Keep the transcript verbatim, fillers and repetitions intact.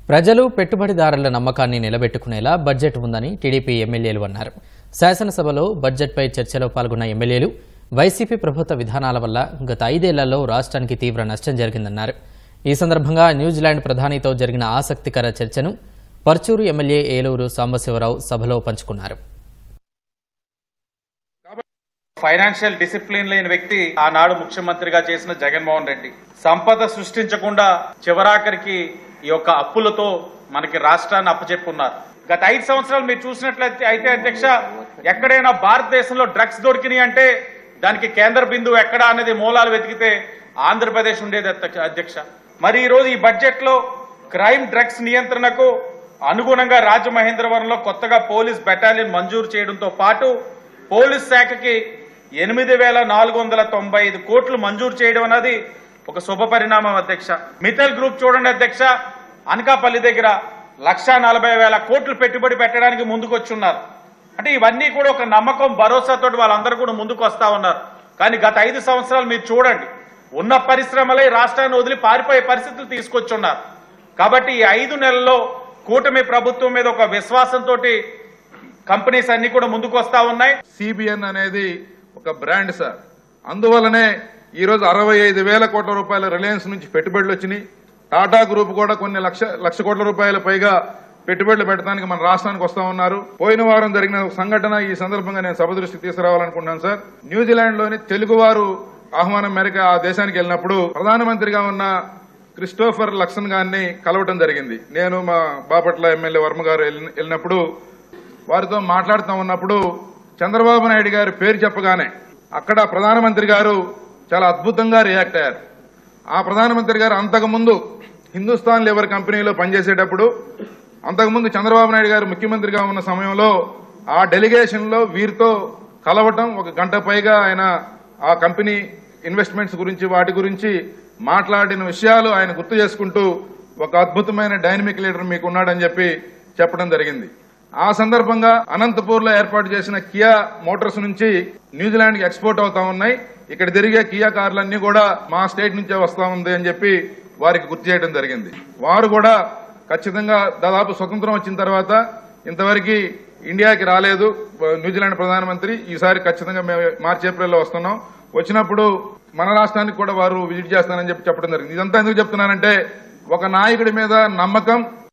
ప్రజలు పెట్టుబడిదారుల నమ్మకాన్ని నిలబెట్టుకునేలా బడ్జెట్ ఉందని టీడీపీ ఎమ్మెల్యేలు అన్నారు. శాసనసభలో బడ్జెట్పై చర్చలో పాల్గొన్న ఎమ్మెల్యేలు వైసీపీ ప్రభుత్వ విధానాల వల్ల గత ఐదేళ్లలో రాష్ట్రానికి తీవ్ర నష్టం జరిగిందన్నారు. ఈ సందర్భంగా న్యూజిలాండ్ ప్రధానితో జరిగిన ఆసక్తికర చర్చను పర్చూరు ఎమ్మెల్యే ఏలూరు సాంబశివరావు సభలో పంచుకున్నారు. ఫైనాన్షియల్ డిసిప్లిన్ లేని వ్యక్తి ఆనాడు ముఖ్యమంత్రిగా చేసిన జగన్మోహన్ రెడ్డి సంపద సృష్టించకుండా చివరాఖరికి ఈ యొక్క అప్పులతో మనకి రాష్ట్రాన్ని అప్పచెప్పున్నారు. గత ఐదు సంవత్సరాలు మీరు చూసినట్లయితే అయితే అధ్యక్ష ఎక్కడైనా భారతదేశంలో డ్రగ్స్ దొరికినాయి అంటే దానికి కేంద్ర బిందువు ఎక్కడా అనేది మూలాలు వెతికితే ఆంధ్రప్రదేశ్ ఉండేది అధ్యక్ష. మరి ఈ రోజు ఈ బడ్జెట్ లో క్రైమ్ డ్రగ్స్ నియంత్రణకు అనుగుణంగా రాజమహేంద్రవరంలో కొత్తగా పోలీస్ బెటాలియన్ మంజూరు చేయడంతో పాటు పోలీస్ శాఖకి ఎనిమిది వేల నాలుగు వందల తొంభై ఐదు కోట్లు మంజూరు చేయడం అనేది ఒక శుభ పరిణామం అధ్యక్ష. మిత్తల్ గ్రూప్ చూడండి అధ్యక్ష, అనకాపల్లి దగ్గర లక్షా నలభై వేల కోట్లు పెట్టుబడి పెట్టడానికి ముందుకొచ్చున్నారు. అంటే ఇవన్నీ కూడా ఒక నమ్మకం భరోసాతో వాళ్ళందరూ కూడా ముందుకు వస్తా ఉన్నారు. కానీ గత ఐదు సంవత్సరాలు మీరు చూడండి, ఉన్న పరిశ్రమలే రాష్ట్రాన్ని వదిలి పారిపోయే పరిస్థితులు తీసుకొచ్చున్నారు. కాబట్టి ఈ ఐదు నెలల్లో కూటమి ప్రభుత్వం మీద ఒక విశ్వాసంతో కంపెనీస్ అన్ని కూడా ముందుకు వస్తా ఉన్నాయి. సిబిఎన్ అనేది ఒక బ్రాండ్ సార్, అందువల్లనే ఈ రోజు అరవై ఐదు వేల కోట్ల రూపాయల రిలయన్స్ నుంచి పెట్టుబడులు వచ్చినాయి. టాటా గ్రూప్ కూడా కొన్ని లక్ష లక్ష కోట్ల రూపాయల పైగా పెట్టుబడులు పెట్టడానికి మన రాష్ట్రానికి వస్తా ఉన్నారు. పోయిన వారం జరిగిన సంఘటన ఈ సందర్భంగా నేను సభ దృష్టికి తీసుకురావాలనుకుంటున్నాను సార్. న్యూజిలాండ్ లోని తెలుగువారు ఆహ్వానం మేరకు ఆ దేశానికి వెళ్ళినప్పుడు ప్రధానమంత్రిగా ఉన్న క్రిస్టోఫర్ లక్సన్ గారిని కలవటం జరిగింది. నేను మా బాపట్ల ఎమ్మెల్యే వర్మ గారు వెళ్ళినప్పుడు వారితో మాట్లాడుతూ ఉన్నప్పుడు చంద్రబాబు నాయుడు గారి పేరు చెప్పగానే అక్కడ ప్రధానమంత్రి గారు చాలా అద్భుతంగా రియాక్ట్ అయ్యారు. ఆ ప్రధానమంత్రి గారు అంతకుముందు హిందుస్థాన్ లివర్ కంపెనీలో పనిచేసేటప్పుడు, అంతకుముందు చంద్రబాబు నాయుడు గారు ముఖ్యమంత్రిగా ఉన్న సమయంలో ఆ డెలిగేషన్ లో వీరితో కలవటం, ఒక గంట పైగా ఆయన ఆ కంపెనీ ఇన్వెస్ట్మెంట్స్ గురించి వాటి గురించి మాట్లాడిన విషయాలు ఆయన గుర్తు చేసుకుంటూ ఒక అద్భుతమైన డైనమిక్ లీడర్ మీకు ఉన్నాడని చెప్పి చెప్పడం జరిగింది. ఆ సందర్భంగా అనంతపూర్ లో ఏర్పాటు చేసిన కియా మోటార్స్ నుంచి న్యూజిలాండ్ కి ఎక్స్పోర్ట్ అవుతా ఉన్నాయి. ఇక్కడ తిరిగే కియా కార్లన్నీ కూడా మా స్టేట్ నుంచే వస్తా ఉంది అని చెప్పి వారికి గుర్తు చేయడం జరిగింది. వారు కూడా ఖచ్చితంగా దాదాపు స్వతంత్రం వచ్చిన తర్వాత ఇంతవరకు ఇండియాకి రాలేదు న్యూజిలాండ్ ప్రధానమంత్రి. ఈసారి ఖచ్చితంగా మేము మార్చి ఏప్రిల్లో వస్తున్నాం. వచ్చినప్పుడు మన రాష్ట్రానికి కూడా వారు విజిట్ చేస్తానని చెప్పి చెప్పడం జరిగింది. ఇదంతా ఎందుకు చెప్తున్నానంటే ఒక నాయకుడి మీద నమ్మకం